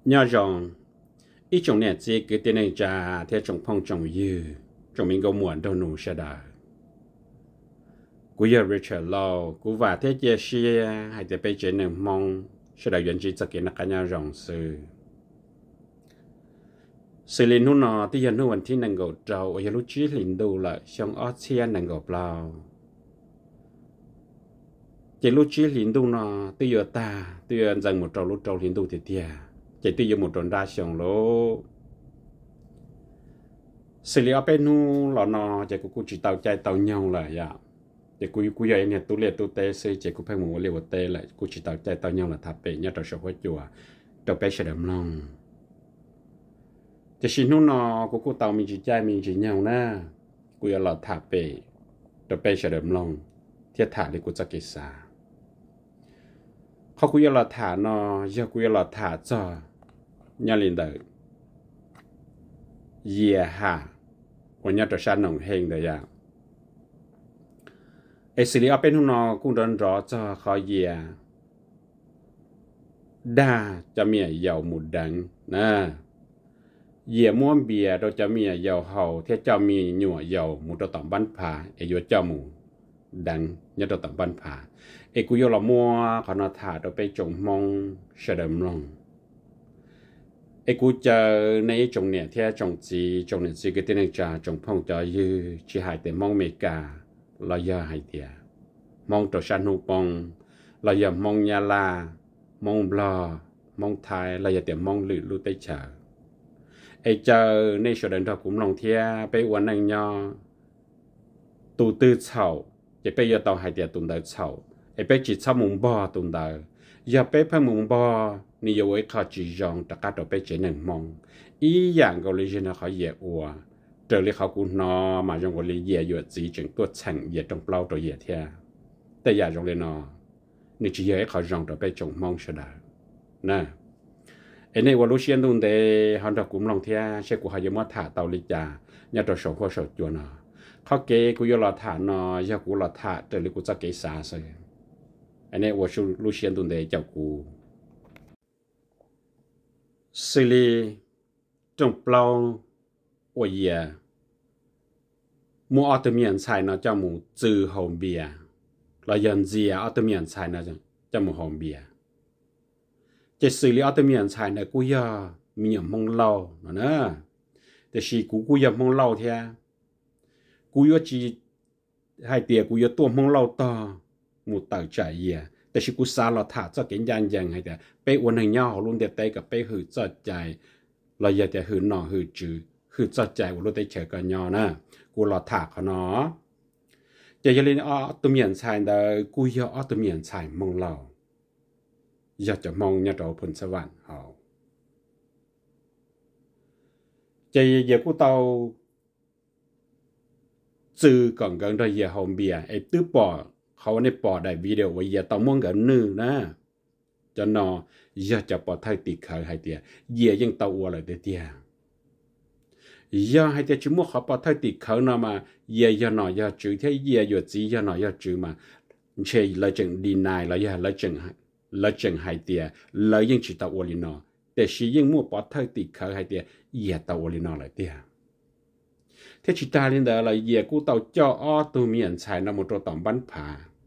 nhớ rằng ít trong này chỉ cái tên này cha theo trong phong trong dư trong mình có muốn đâu nụ sẽ đợi cú giờ Richard Law cú và thế chia sẻ hay để bây giờ nên mong sẽ đợi nhận chỉ cho cái nãy nhớ rằng sự liên hôn nó thì hiện hômที่นั่งกับเราอย่ารู้จีลินดูละช่องออเซียนนั่งกับเราจะรู้จีลินดูnóที่อยู่ตาที่อยู่จังหมดเรารู้เราลินดูทีเดียวจะที่อยู่หมดตรงด้านช่องโลsự liên ở bên nu là nóจะกูchỉ tàu chạy tàu nhau là yaจะกูgiờ này tu luyện tu tê xâyจะกูphải muốn luyện một tê lạiกูchỉ tàu chạy tàu nhau là tháp bể nhớ trong số hóa chùa trong bé sẽ đầm lòngจะชินนู่นนอกูเตามีจีใจมีจีเหงาหน้ากูอยากหลอดถาเปตัวเปเฉลิมลงเทียถาเลยกูจะกิสาเขากูอยากหลอดถานอยากกูอยากหลอดถาจ่อยาลินเดอร์เยี่ยฮะวันนี้ตัวฉันหนองเฮงเดียไอสิริเอาเป็นหุ่นนอกูโดนรอจ่อคอเยี่ยด่าจะมีเหยาหมุดดังนะเยี่ยม้วนเบียเราจะมีเหยาเห่าเที่จะมีหนัวเหยาหมูตัวต่ำบ้านผาไอโยเจ้าหมูดังเนี่ยตัวต่ำบ้านผาไอกุยละมัวขณะถ่าเราไปจงมองเฉลิมลงไอกูเจอในจงเนี่ยที่จงจีจงเนี่ยจีก็ที่นึงจะจงพงจะยื้อจีหายแต่มองเมกาเราอย่าหายเดียมองตัวชันหูปองเราอย่ามองยาลามองบลามองไทยเราอย่าแต่มองหลุดลุเตเชอไอเจอในส่วนเดินทางกลุ่มลงเทียไปวันนั้นยอตูตื้อเฉาจะไปยอต่อหายเดียตุนเดอเฉาไอไปจิตชามุงบ่อตุนเดออย่าไปพมุงบ่อนี่อยู่ไว้เขาจีจองตะกัดต่อไปเจนึงมองอีอย่างก็เลยนะเขาเหยียอัวเจอเลยเขากูนอมาจงก็เลยเหยียอยู่จีจึงตัวแฉ่งเหยียตรงเปล่าตัวเหยียเทียแต่อย่าจงเลยนอนี่จีเหยียเขาจองต่อไปจงมองเฉยนะไอ้ในวันรู้เชียนตรงเดฮันดอกกลุ่มลงเทียเชื่อกูหายมาถ่าเตาลิจาเนี่ยตัวสองคนสดจวนเนาะเขาเกกูยอหลอดถ่าเนาะยากูหลอดถ่าแต่เลยกูจะเกษาเลยไอ้ในวันรู้เชียนตรงเดเจ้ากูสิลีจงเปล่าอวยเย่มูอัตเมียนชายเนาะเจ้ามูจือหอมเบียเรายันเจียอัตเมียนชายเนาะเจ้ามูหอมเบียจะสื่อเรื่องอัตเมียนชายเนี่ยกูอยากมีอย่างมองเล่านะแต่สิกูอยากมองเล่าเท่ากูอยากจีให้เตียกูอยากตัวมองเล่าต่อมูต่างใจเย่แต่สิกูสาเราถ่าจะเก่งยังให้แต่ไปวันไหนย่อรุ่นเดียเตะกับไปหือจัดใจเราอยากแต่หือหน่อหือจือหือจัดใจวันรุ่นเตะเฉยกันย่อนะกูเราถ่าเขาเนาะจะยังเล่นอัตเมียนชายแต่กูอยากอัตเมียนชายมองเล่าอยากจะมองเนี่ยเราผลสวรรค์เอาใจเยอะกูเตาจือก่อนกันเราเยอะหอมเบียไอ้ตื้อปอเขาในปอได้วิดีโอว่าเยอะเตามองกันนึนะจะนออยากจะปอไทยติดเขาให้เดียเยอะยังเตาวัวเลยเดียอยากให้เดียชิมุขเขาปอไทยติดเขาเนาะมาเยอะหน่อยอยากจือที่เยอะอยู่จีเยอะหน่อยอยากจือมาเชื่อเลยจึงดีนายเลยเลยจึงแล้วจังหายเตียแล้วยังจิตตะวลินอแต่ชียังมั่วปอดเท่าติดเขาหายเตียเหยียตะวลินอเลยเตียเทจิตาลินเดอเลยเหยียกูเต่าเจ้าอ้อตัวเมียนชายนำมุตัวต่อมบันผา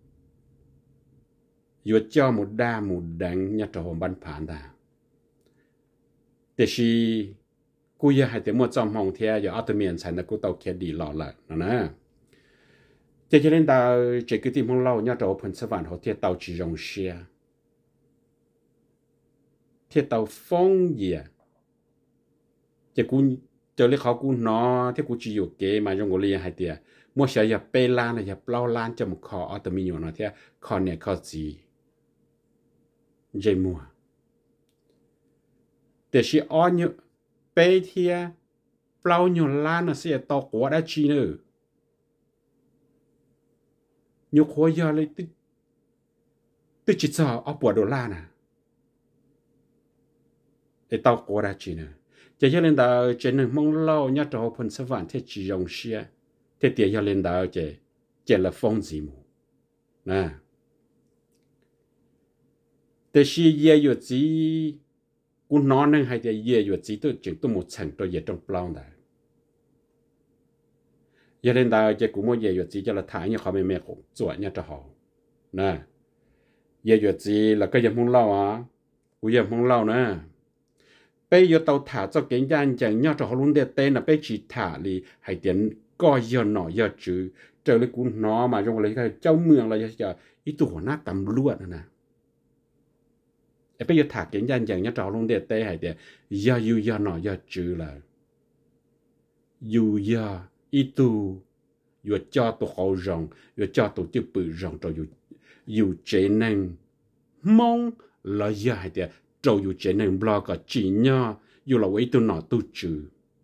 อยู่เจ้ามุดด้ามุดดังยัดตัวบันผาดาแต่ชีกูอยากให้เตียมั่วจอมห้องเทียอยู่อ้อตัวเมียนชายนะกูเต่าแค่ดีหล่อละนะจะเล่นดาวเจกิติมของเรายัดตัวผลสวรรค์เขาเทียเต่าจีจงเชียเที่ยวเตาฟงเย่จะกูเจอเลยเขากูนอที่กูจีอยู่เกมาจงกูเรียนให้เตียมัวเสียอย่าเปล้านอย่าเปล่าล้านจะมุขออัตมีอยู่นะเที่ยคอเนี่ยเขาจีเจมัวแต่ชีอ้อนอยู่เปเทียเปล่าอยู่ล้านนะเสียตอกวัดได้ชีเนออยู่ขวยาเลยตึจิตจ่อเอาปวดโดล่านะไอ้เต้าโกราจีเนจะยังเล่นดาวเจนมองเล่าเนี่ยเราพันสวรรค์ที่จียงเชียที่เตียยังเล่นดาวเจละฟงจีมูนะแต่ชีเยี่ยอยู่จี cú nó nên hay thì dễ dụ chỉ tôi chừng tôi một thành tôi dễ trong bao này giờ lên đó chỉ cú mua dễ dụ chỉ cho là thái như họ mẹ cũng chuẩn như cho họ nè dễ dụ chỉ là cái dầm không lâu à cú dầm không lâu nè bây giờ tàu thả cho cái gian chẳng nhau cho họ luôn để tên là bây chỉ thả đi hay tiền coi giờ nọ giờ chứ trở lại cú nó mà trong lấy cái châu mường là giờ ít tuổi nát tầm luôn nè bây giờ thả cái gian chẳng nhau cho họ luôn để tên hay tiền giờ nọ giờ chứ là giờ ít tu vừa cho tụi họ rong vừa cho tụi tiêu bự rong rồi dù chế năng mong là giờ hay tiền rồi dù chế năng blog cả chỉ nhau dù là vậy tôi nói tôi chữ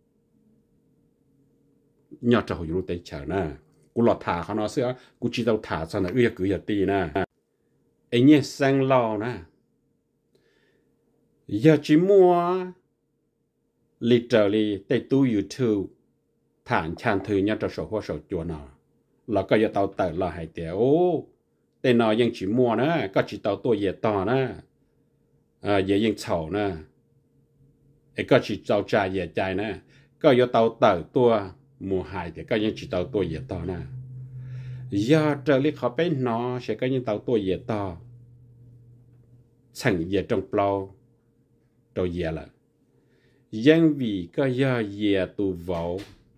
nhau cho họ dùng tay chờ nè cú lọt thảเขาnói xưa cú chỉ tao thả xong là cứ giờ tì nè anh nhé sang lo nè giờ chỉ mua literally tay tu YouTube thản chan thư nhau cho sổ hoa sổ chùa nào là có giờ tao tự là hay tiền ô tên nàoยังchỉ mua nè có chỉ tao tôi về to nè vềยังchậu nè có chỉ tao trả về trái nè có giờ tao tự tôi mua hại thì cóยังchỉ tao tôi về to nè giờ trở lại họ bên nó sẽ có những tao tôi về to chẳng về trong plau rồi về làยังvì có giờ về tu vào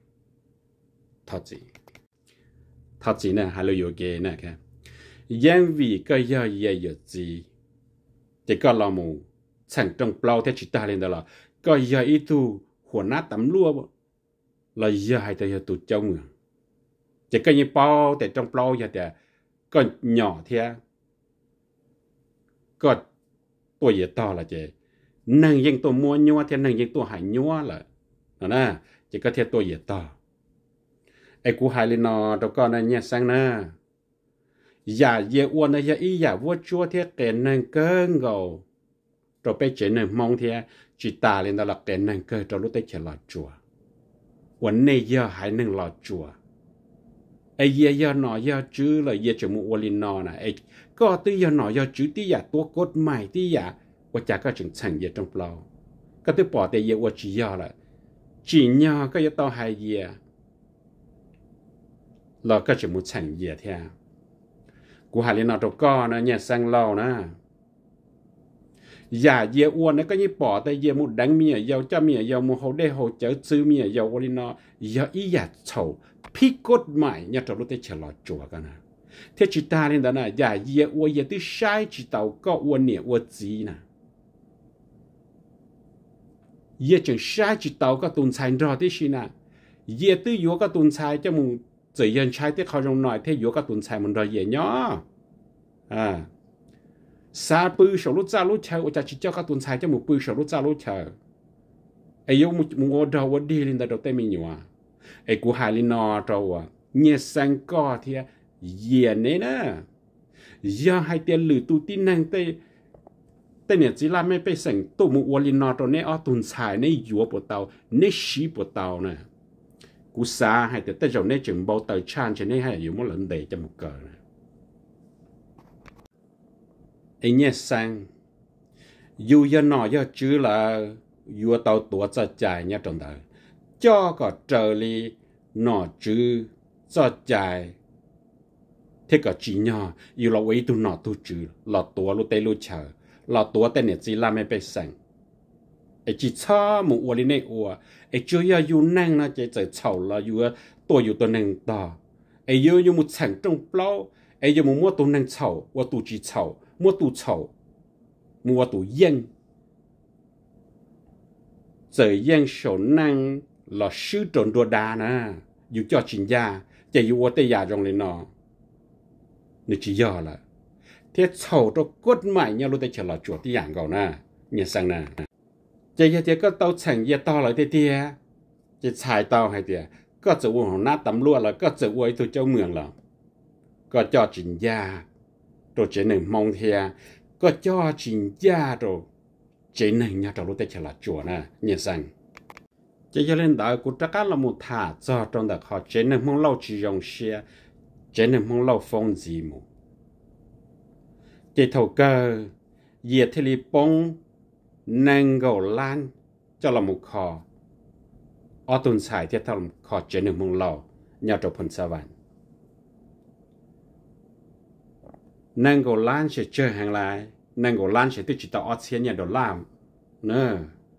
thật gì nè hay là有cái nè cái因vì cái giờ về有gì thì có là một chẳng trong plau theo chỉ ta lên đó là cái giờ ít tu hồn nát tắm lúa là giờ hay là giờ tu trông à chỉ cái như bao để trong plau giờ thì có nhỏ thế có tuổi giờ to là chỉ năng những tôi mua nhua thì năng những tôi hay nhua là nè chỉ có theo tuổi giờ to ai cú hai lên nó đâu có nên nhẹ sang nè giả dễ uốn này giả ý giả vua chúa thế cái năng cơ ngầu rồi bây giờ năng mong thế chỉ ta lên đó là cái năng cơ rồi lúc đấy chỉ là chùa uốn này giờ hai năng là chùa ai giờ nó giờ chứ là giờ chỉ một uốn lên nó nè ai có từ giờ nó giờ chứ tí giả tua cốt mày tí giả và chả có chừng thành giờ trong lâu có từ bỏ để giờ uốn chỉ giờ là chỉ nhờ cái giờ tao hai giờ là có chỉ một thành gì thế cú hai lên nào đâu có nữa nhà sang lâu nè giả dễ uốn nó có như bỏ tay dễ một đánh mía dầu cho mía dầu một hồ đê hồ chở sư mía dầu qua lên nó giờ ý giả sầu phi cốt mãi nhà trâu lúc tới chờ lọt chùa cái nào thế chỉ ta lên đó nè giả dễ uốn dễ tới sai chỉ tàu có uốn nhẹ uốn gì nè dễ chẳng sai chỉ tàu có tuần sai rõ thế gì nè dễ tới vô có tuần sai cho mùng chỉ dân trai tiếc họ trong nói thế vô các tuần sai mình rồi dễ nhó xa bự sầu lúc ra lúc chờ ở chỉ cho các tuần sai cho một bự sầu lúc ra lúc chờ ai yêu một ngô đầu đi lên đầu tay mình nhiều ai cú hai lên nọ rồi nhẹ sang co thì dễ nè nè giờ hai tiền lử tu tin năng tê tê này chỉ làm mấy cái sản tu một lên nọ rồi nè ở tuần sai nè vô bộ tàu nè xí bộ tàu nè cú xa hay tới giờ này chừng bao tờ chan cho nên hay dùng một lần để cho một cờ này anh nhé sang dù giờ nọ giờ chứ là dù tàu tua cho chạy nhá trong đời cho có trợ lý nọ chứ cho chạy thế có chỉ nhỏ dù là vậy tu nọ tu chứ là tua lúc tây lúc chờ là tua tên này chỉ làm mấy cái sản ai chỉ cho một uốn lên này uốn ai chưa giờ yêu năng nó chỉ chỉ chậu là yêu tôi năng to ai yêu một sản trong bao ai yêu một mua tôi năng chậu mua tôi chỉ chậu mua tôi chậu mua tôi yên giờ yên số năng là sư trộn đồ đà nè yêu cho chính gia chỉ yêu tây gia trong lên nó nếu chỉ giờ là thế chậu cho cốt mãi nhau lúc đấy chỉ là chuột tí dạng cầu nè nghe sang nè chỉ thì có tàu thành giờ to lại thì chỉ xài tàu hay thì có chữ uống nát tắm luôn là có chữ uống từ châu mường là có cho chính gia rồi chỉ nên mong theo có cho chính gia rồi chỉ nên nhà trâu lúc đấy chỉ là chùa nè nghe sang chỉ cho nên đó cũng chắc là một thả cho trong đó họ chỉ nên mong lâu chỉ dùng xe chỉ nên mong lâu phong gì mà chỉ thầu cơ diệt thì bông năng gầu lan cho là một kho ở tuần xài thì thằng kho chế nương mông lò nhà trộn phần sa vạn năng gầu lan sẽ chơi hàng lại năng gầu lan sẽ tự chỉ tạo ở xe nhà đồ làm nữa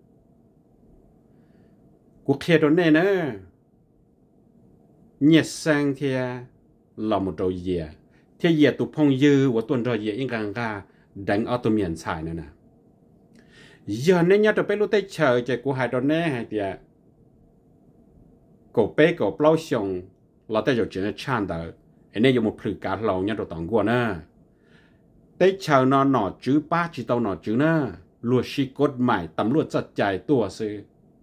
cuộc kia đó nè nữa nhiệt sang thì là một đầu dìa thì dìa tụ phong dư của tuần rồi dìa yên càng ra đánh ở tụ miền xài nữa nè giờ nên nhớ tụi bé lúc tới chờ chạy của hai đứa nè hay thì cổ bé cổ bao xong là tới rồi chuyện chán đời nên dùng một phử cả lâu nhớ tụi tòng qua nè tới chờ nó nọ chữ ba chỉ tao nọ chữ nè luật sĩ cốt mãi tầm luật chặt chạy tua sư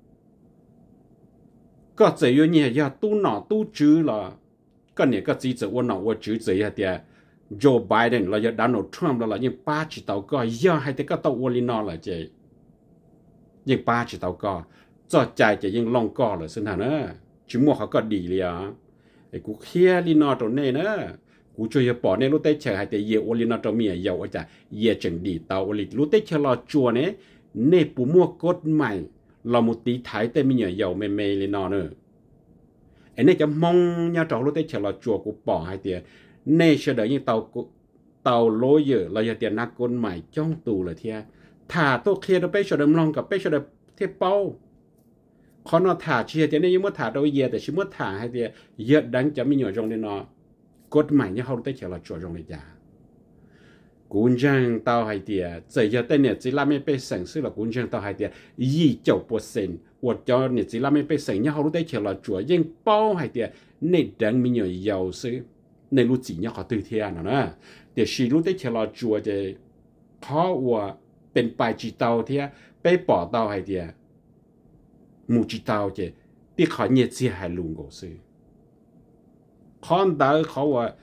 có chỉ có nhiều giờ tu nọ tu chữ là cái này cái gì chỉ nọ chữ gì hay thì Joe Biden là giờ Donald Trump là những ba chỉ tao có giờ hay thì cái tao uổng nọ là gì những ba chỉ tao có cho chạy chỉ những long co là xin hả nữa chỉ mua họ có đi liền để cú kia đi nọ chỗ này nữa cú chơi bỏ này lúc tết chờ hay thì giờ uổng nọ chỗ mía giàu ở chả giờ chừng đi tao uổng lúc tết chờ lo chùa này nè bù mua cốt mày là một tí thái tê mi nhờ giàu mê mê lên nọ nữa anh ấy cho mong nhà trọ lúc tết chờ là chùa của bỏ hai tiền nè sẽ đợi những tàu lối giờ là giờ tiền nát côn mày trong tù là thia thả tôi kia nó bây giờ đâm longกับbây giờ đâm thế bao khó nó thả chia tiền này nhưng mà thả đâu giờแต่ chỉ muốn thả hai tiền giờ đánh cho mi nhờ trong lên nọ cốt mày như họ lúc tết chờ là chùa trong lên giả cuốn trang tao hai tiền giờ giờ tên này chỉ làm mấy bê sản xuất là cuốn trang tao hai tiền 29%我叫你只那么被生，然后都起来做，因包还的，你等没有优势，你路子你好对天了呢，但是路得起来做的，他我เป็นไป知道的，被报道还的，冇知道的，啲เขา日子係亂過事，看到เขา話，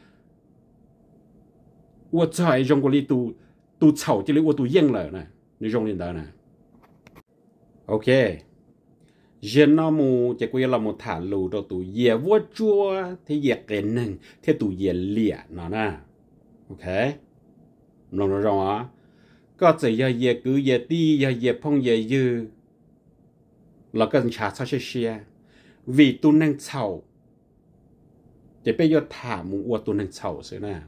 我在中國里都炒這裡我都贏了呢，你中領導呢 ？OK。dân nó mù chỉ có là một thả lù đồ tụ dè vua chua thì dè cái nâng thì tụ dè lìa nó nè ok lòng nó rõ có chỉ giờ dè cứ dè đi giờ dè phong dè dư là cái trả sao xe vì tụ nâng chậu chỉ bây giờ thả mù ua tụ nâng chậu xứ nè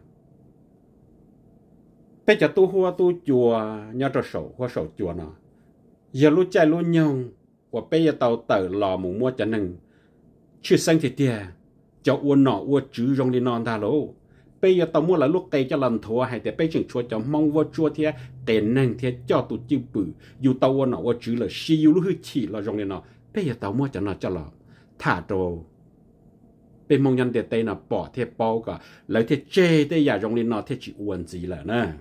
bây giờ tụ hoa tụ chùa nhớ cho sổ hoa sổ chùa nó giờ lúc chạy lúc nhông và bây giờ tàu tờ lò mù mua cho nên chưa sang thì tiền cho uốn nọ uốn chữ trong đi non ta lố bây giờ tàu mua là lúc tây cho lần thua hay thì bây giờ chua cho mong vô chua thì tiền năng thì cho tụi chữ bự dù tàu uốn nọ uốn chữ là siêu lúc hư chỉ là trong đi nọ bây giờ tàu mua cho nó cho là thả đồ bên mong nhân để tây nó bỏ thì bao cả lấy thì chê tây giờ trong đi nọ thì chỉ uốn gì là nè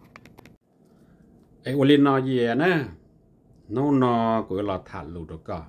ấy uốn đi nọ gì nè nó của là thả lụt đó cả,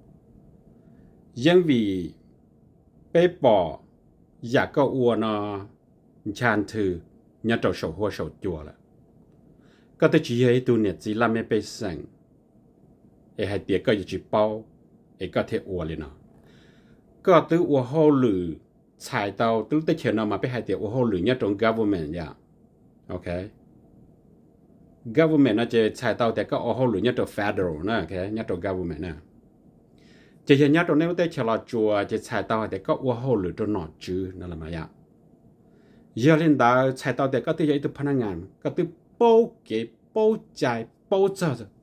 nhưng vì bé bỏ giả có uo nó chán thử nhà trâu sầu hoa sầu chùa là, có thể chỉ hay tu nhiệt chỉ làm mấy bé sang, hay tiệt có chỉ bao, có thể uo lên nó, có từ uo hậu lử xài tàu từ tới chiều nào mà bé hay tiệt uo hậu lử nhà trong government ya, ok. Government nó chỉ xài tàuแต่ก็เอาหัวหลุยnhất trong federal นะ ok nhất trong government นะchỉ là nhất trong này tới chờ là chùa chỉ xài tàuแต่ก็เอาหัวหลุยtrong nọ chứนั่นlà mà ya giờ lên đó xài tàuแต่ก็ที่จะอีกพนักงานก็ที่包給包จ่าย包做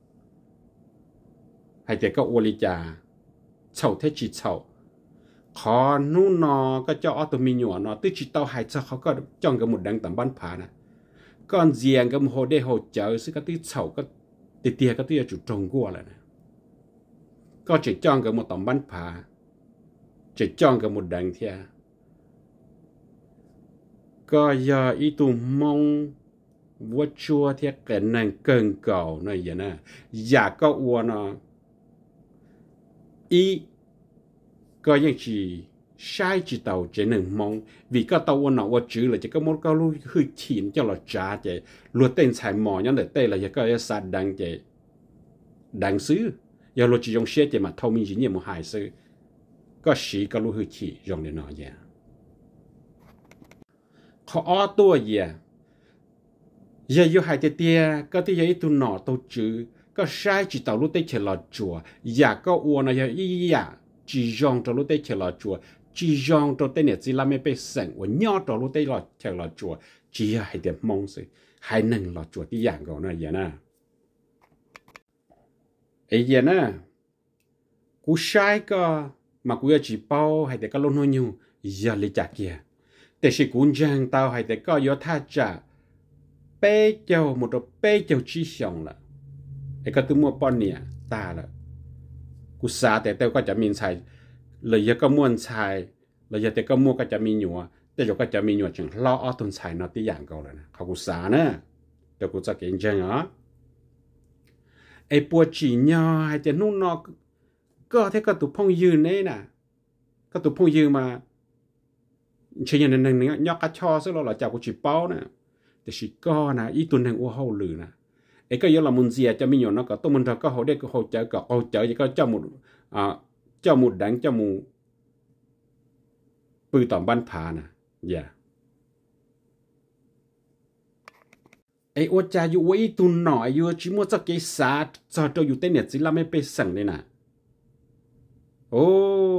hay แต่ก็เอาลิจ่าเช่าเท่จีเช่าขอนู่นนอก็เจ้าออโตมีหน่วนอที่จีเตาหายเจ้าเขาก็จ้องกับหมดดังต่ำบ้านผานะcon riêng cái hồ để hỗ trợ sự cái tí sầu cái tí cái tí chủ trồng qua lại nè có chỉ chọn cái một tấm bánh phà chỉ chọn cái một đằng thia có giờ ý tụ mong vua chua thia cái nàng cơn cầu này vậy nè giả có uo nó ý có những gì sai chỉ tàu chỉ nâng mong vì các tàu uốn nọ chữ là chỉ có một cái lối hơi chín cho là trả chỉ luật tên xài mỏ nhá để tên là chỉ có sát đăng chỉ đăng xứ giờ luật chỉ dùng xe chỉ mà thâu minh chỉ nhiều một hai xứ có sĩ cái lối hơi chín dùng để nọ vậy họ tua gì giờ vô hai tia có tia ấy tu nọ tu chữ có sai chỉ tàu lúc tết chờ lò chùa giả có uo này ý giả chỉ dòng cho lúc tết chờ lò chùa chỉ dòng cho tết này chỉ làm mấy bê sẵn và nhỏ cho lúc tết lò chờ lò chùa chỉ hay điểm mong sự hay nâng lò chùa tí dạng của nó vậy nè ấy vậy nè cú sai có mà cú chỉ bao hay để có lúc nó nhiều giờ lấy trả kia để sự cuốn giang tao hay để có yếu tha trả bê châu một đồ bê châu chi xong là ấy có tôi mua bao nhiêu ta là cú xa để tao có chả miên xài lời giờ có muốn xài lời giờ để có mua có chả miên nhựa để rồi có chả miên nhựa chừng lo ở tuần xài nó tí dạng cầu rồi nèเขาcú xa nè để cú cho cái giang á ấy bùa chỉ nhau hay để nung nó có thế có tụ phong dư nè nè có tụ phong dư mà chỉ nhận nên nhóc cá cho số là chào của chị bao nèแต่สิก็นะอีตัวหนึ่งว่าเขาหรือนะไอ้ก็ยังละมุนเสียจะมีอยู่นะก็ตัวมันก็เขาได้ก็เขาเจอก็เขาเจอก็เจ้าหมุดเจ้าหมุดแดงเจ้าหมูปืนต่อบ้านผานะอย่าไอ้ว่าจะอยู่ว่าอีตัวหน่อยอยู่ชิมัวจะเกษาจะตัวอยู่เต้นเนี่ยจิละไม่ไปสั่งเลยนะโอ้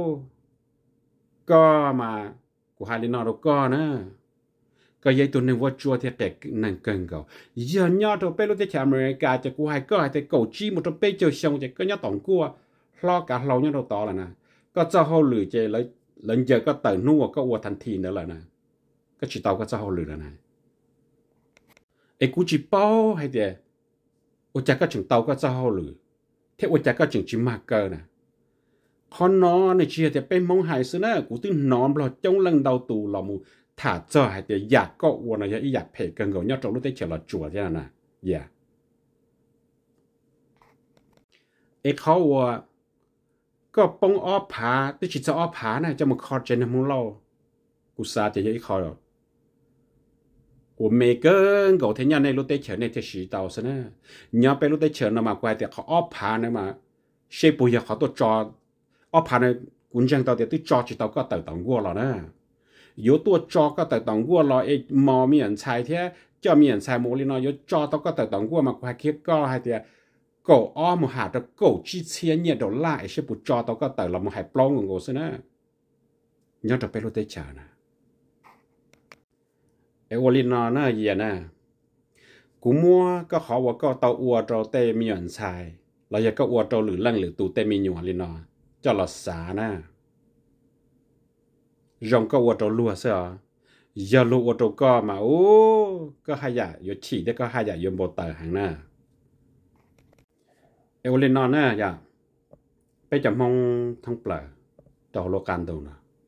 ก็มากูหาลินอร์ก็นะก็ยัยตัวหนึ่งว่าจัวที่แตกนั่งเกินเขาย้อนยอดตัวเป้รู้ที่แถวอเมริกาจะกูให้ก็ให้แต่เก่าจีมันตัวเป้เจอชงจะก็ยอดต่องกัวรอการเราเนี่ยเราต่อแล้วนะก็จะเขาหรือจะเลยหลังจากก็เติมนัวก็อวดทันทีนั่นแหละนะก็จีเตาก็จะเขาหรือแล้วนะไอ้กูจีเป้าให้เดียอวดจากก็จึงเตาก็จะเขาหรือเท่อวดจากก็จึงจีมากเกินนะพอนอนในเชียจะเป็นมองหายซะนะกูตึงนอนเราจ้องลังเดาตูเรามูถ้าเจอให้เดี๋ยวอยากก็วันอะไรอยากเพลกันก็ยอดจงรู้ได้เฉลจั่วใช่ไหมนะอย่าเอเขาว่าก็ปงอ้อผาที่จิตจะอ้อผานะจะมาคอเจนมุงเรากูซาจะยังเขา我每个人搞天样ในรู้ได้เฉลในที่สีดาวซะนะยาไปรู้ได้เฉลนะมากกว่าแต่เขาอ้อผานะมาเชื่อปุยเขาตัวจออ้อผาในกุญแจตัวเดียวที่จอจิตเราก็เติร์ดต่างวัวแล้วนะ有多招个在当过了，诶，毛面菜天，叫面菜毛里呢，有招到个在当过嘛，快去搞还得狗啊，么下的狗几千年都来，是不招到个在了么还包我是呢，你要这背路得讲呢，诶，我里呢那也呢，古么个好我个到我招得面菜，แล้ว也个我招หรือลังหรือตูแต่มีหยวลินอเจ้าละสานะrong có ô tô lúa sao giờ lúa ô tô có mà ô có hai giả yo chỉ để có hai giả yo bộ tờ hàng nè eo lên non nè dạ bây giờ mong thằng bờ tàu lô can đâu nè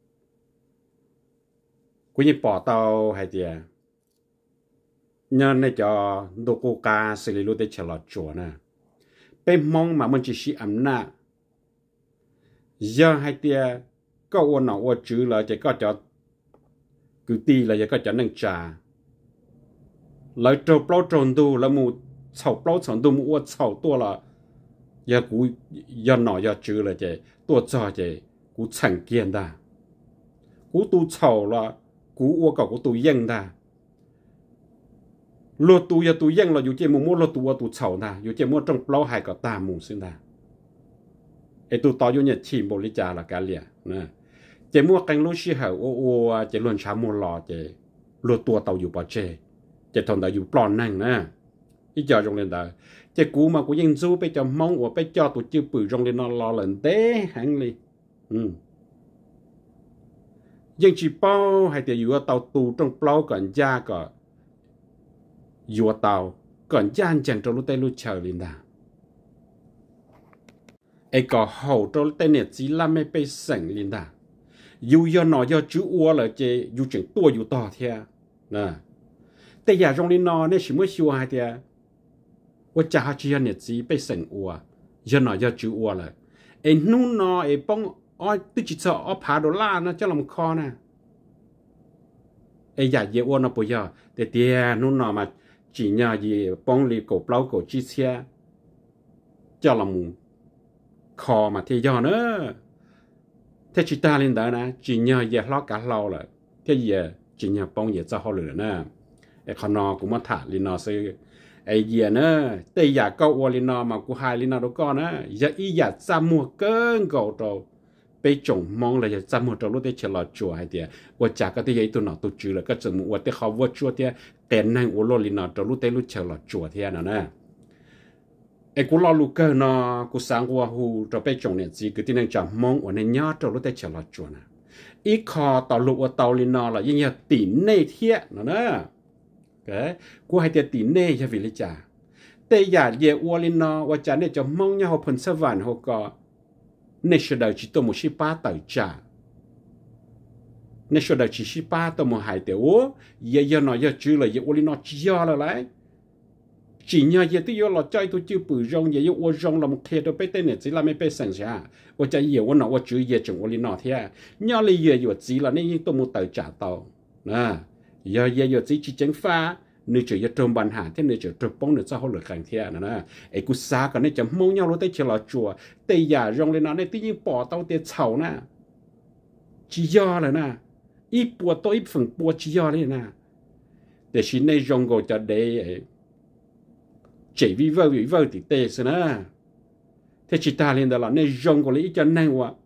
quý nhị bỏ tàu hay gì nhân này cho đồ cô ca xử lý lúa để chờ lọt chùa nè bên mong mà mình chỉ sĩ ẩm nè giờ hay tia có ôn nào ôn chữ là chỉ có cho cứ ti là chỉ có cho nâng trà lại trâu plau tròn tu là mu sầu plau tròn tu mu ôn sầu tua là giờ cú giờ nọ giờ chữ là chỉ tua cho chỉ cú thành kiên ta cú tu sầu là cú ôn cầu cú tu yên ta lúa tu giờ tu yên là dù chỉ mu lúa tu sầu ta dù chỉ mu trong plau hai cái ta mu xin taไอ้ตัวต่ออยู่เนี่ยทีมบริจาคละกันเลยนะเจมัวกันรู้ชื่อเหรอโอ้เจล้วนช้ามัวรอเจรัวตัวเต่าอยู่ป่ะเจทนแต่อยู่ปลอนนั่งนะอีจอโรงเรียนแต่เจกูมากูยังสู้ไปจะมองว่าไปจอตัวจื้อปืนโรงเรียนนอนรอหลังเต้หังเลยยังจีเป้าให้แต่อยู่เต่าตูตรงเปล่าก่อนย่าก่อนอยู่เต่าก่อนย่านจังจะรู้ได้รู้เชอลินดาไอ้ก็เขาตัวเต้นเนี่ยจีละไม่ไปสั่งลินดาอยู่ยอนอยอจูอัวเลยเจอยู่จังตัวอยู่ต่อเทียนะแต่อย่าตรงลินอเนี่ยชิมว่าชัวร์เทียว่าจะหาจีเนี่ยจีไปสั่งอัวยอนอยอจูอัวเลยไอ้นู่นนอไอ้ป้องอ้อยติจิตอ้อผาดอลลาร์นะเจ้าลำคอนะไอ้อย่าเยอะอ้วนนะปุยอ่ะแต่เดียนู่นนอมาจีเนี่ยเย่ป้องลีโกเปล่าโกจีเชียเจ้าลำคอมาที่ยอเนอะถ้าจิตาลินดานะจีเนี่ยเย่ล้อกะเราเลยที่เย่จีเนี่ยป้องเย่เจ้าเขาเหลือนะไอ้ขนอกูมาถ่าลินอซื้อไ ai giờ nữa tây giờ câu ô lên nó mà của hai lên nó đâu có nữa giờ ý giờ ra mua cơn cầu rồi bây trồng mong là giờ ra mua rồi lúc đấy chờ lọt chùa hay tiệt và chả có cái gì tôi nói tôi chữ là cái chừng mua tới họ vớt chùa tiệt tiền năng ô lô lên nó rồi lúc đấy lúc chờ lọt chùa tiệt nào nè ai cũng lo lu cơ nó cũng sáng qua hu rồi bây trồng này chỉ cứ tin năng chả mong ở nên nhớ rồi lúc đấy chờ lọt chùa nè ít kho tàu lụa ở tàu lên nó là như như tỷ nê thiệt nó nè cái cô hay tiệt tỷ nê cho vì lý trả tây giả về uo lên nó và trả để cho mong nhau phần sơ vạn họ có nên sự đời chỉ tôi một ship ba tờ trả nên sự đời chỉ ship ba tôi một hai tiểu ô giờ nó giờ chưa là giờ uo lên nó chỉ do là lại chỉ nhờ giờ tôi giờ là chơi tôi chưa bự rong giờ uo rong là một thế tôi biết tên này chỉ là mấy bé sản ra và chạy giờ uo nó uo chữ giờ chừng uo lên nó thế nhờ là giờ chỉ là nên tôi một tờ trả tàu nè giờ chỉ chính pha nơi chỉ giờ trồng bàn hà thế nơi chỉ trồng bông được sao họ được càng thế nè ấy cứ xa cái này chỉ mong nhau lúc tới chỉ là chùa tây giả rong lên nó này tự nhiên bỏ tao tiền chậu nè chỉ do là nè ít bùa tôi ít phần bùa chỉ do đấy nè để xin này rong gọi cho để chỉ vì vợ thì tệ xí nè thế chỉ ta lên đó là này rong gọi lấy cho năng quá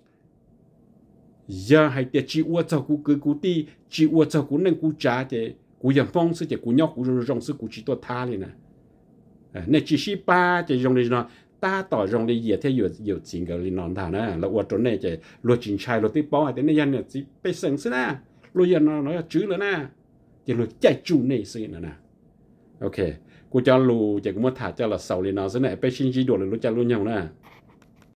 giờ hay để chỉ uo cho cú ti chỉ uo cho cú năng cú trả thì cú yếm phong sư chỉ cú nhóc cú rong sư cú chỉ tôi tha lên nè này chỉ ship ba chỉ rong đi nó ta tỏ rong đi gì thế nhiều chuyện cái lên non thà nè là uo chỗ này chỉ luật chính trai luật tiếp bảo hay thế này nhân chỉ bị sừng xí nè luật giờ nó nói chữ nữa nè chỉ luật chạy chủ này xí nữa nè ok cú cho lù chỉ cú mất thả cho là sầu lên nó xí này bị xin chỉ đồ là luật cho luôn nhau nè